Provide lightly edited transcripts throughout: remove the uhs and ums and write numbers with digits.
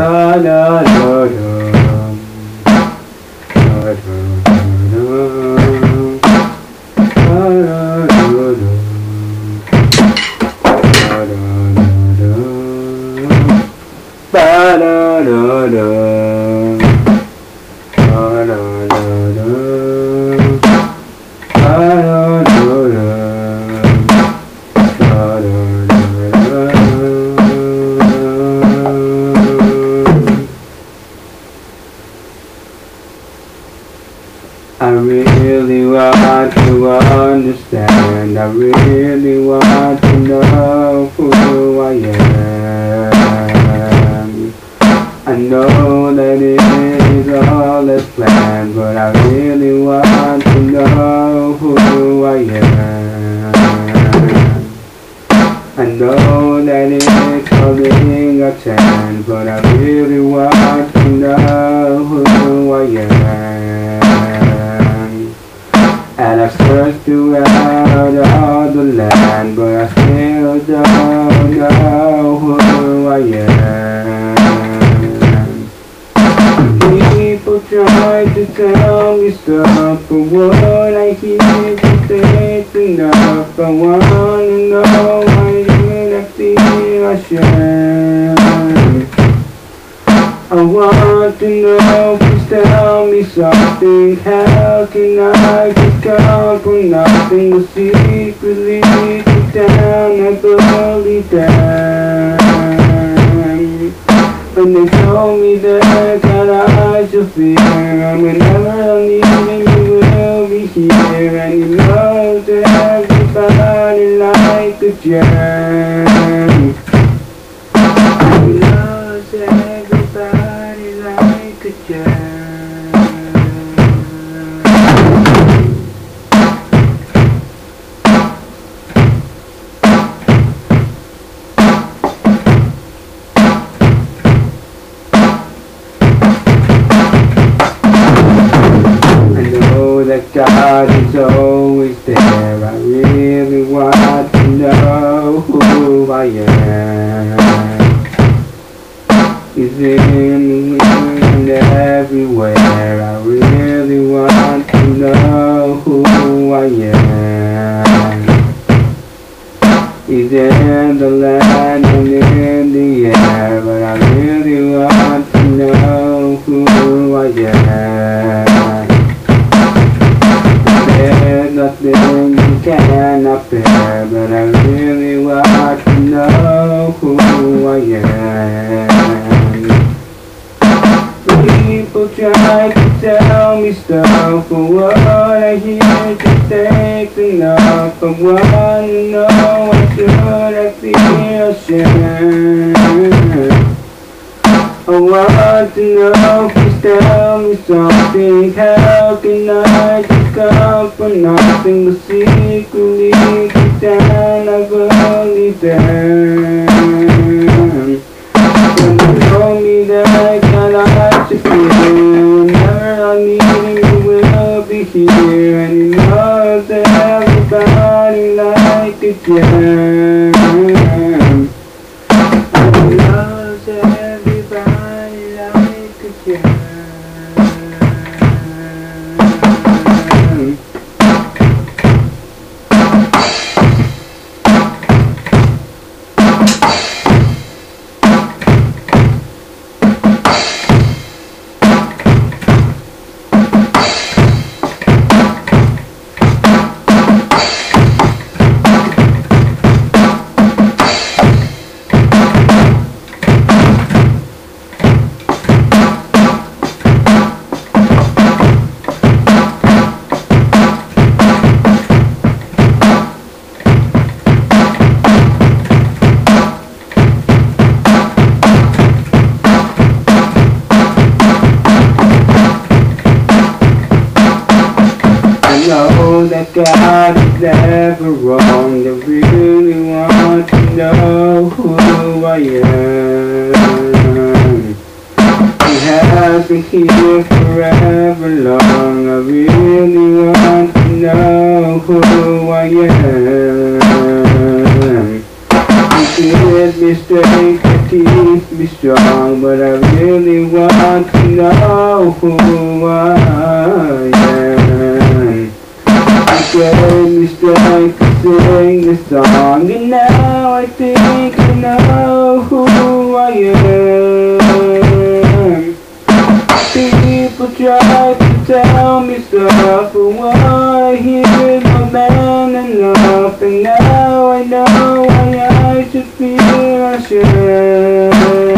I really want to understand. I really want to know who I am. I know that it is all as planned, but I really want to know who I am. I know that it's holding a chance, but I really want to know who I am. And I searched throughout all the land, but I still don't know who I am. People try to tell me stuff, but what I hear just ain't enough. I wanna know why you I feel ashamed. I want to know, please tell me something. How can I just come from nothing but secretly deep down I believe them? When they told me that God I should fear, whenever I'm needing you will be here. And you know that everybody like a gem. You know that everybody like a gem. That God is always there. I really want to know who I am. He's in and everywhere. I really want to know who I am. He's in the land and in the air, but I really want to know who I am. There's nothing you cannot bear, but I really want to know who I am. People try to tell me stuff, but what I hear just ain't enough. I wanna know, why should I feel ashamed? I want to know, please tell me something. How can I just come from nothing but secretly deep down I believe them? When you told me that God I should feel, whenever I'm needing you will be here. And you know that everybody like a gem. And you know that everybody like a gem. That God is never wrong. I really want to know who I am. He has been here forever long. I really want to know who I am. He did mistake, the teeth strong, but I really want to know who I am. You gave me strength to sing this song, and now I think I know who I am. People try to tell me stuff, but when I hear my man enough, and now I know why I should feel ashamed.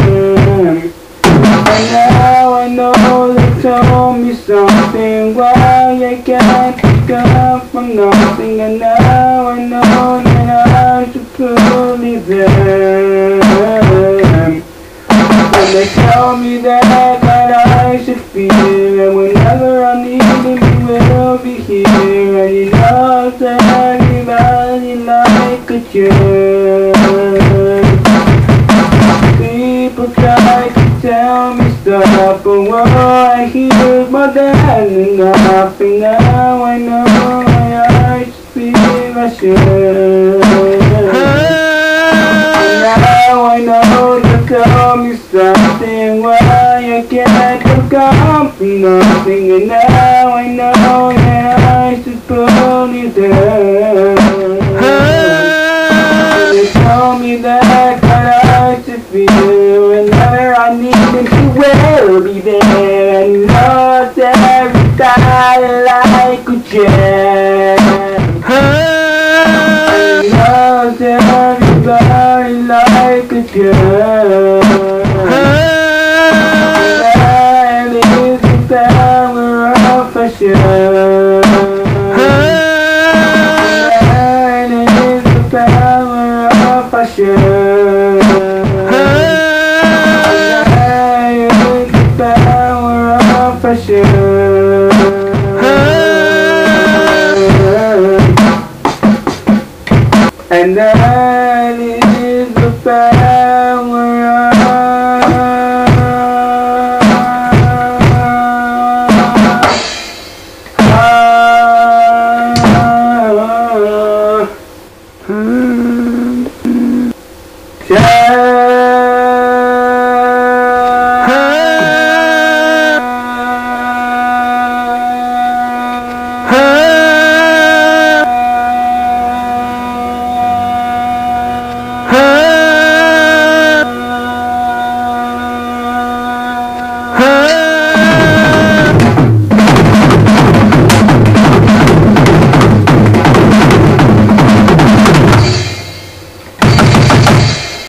And now I know they told me something, why I can't pick up from nothing, and now I know that I should believe them. When they tell me that I should feel, and whenever I need him, he will be here. And he loves everybody like a jerk. People try to tell me stuff, but what I hear more than enough. And now I know I should feel I should. Now I know you tell me something, why I can't come from nothing, and now I know that I should believe them. They tell me that I should feel, whenever I need him, he will be there, and he loves everybody like a gem. He loves everybody like a gem. And it is the power of fashion. And it is the power of fashion. And it is the power of fashion. And that is the power of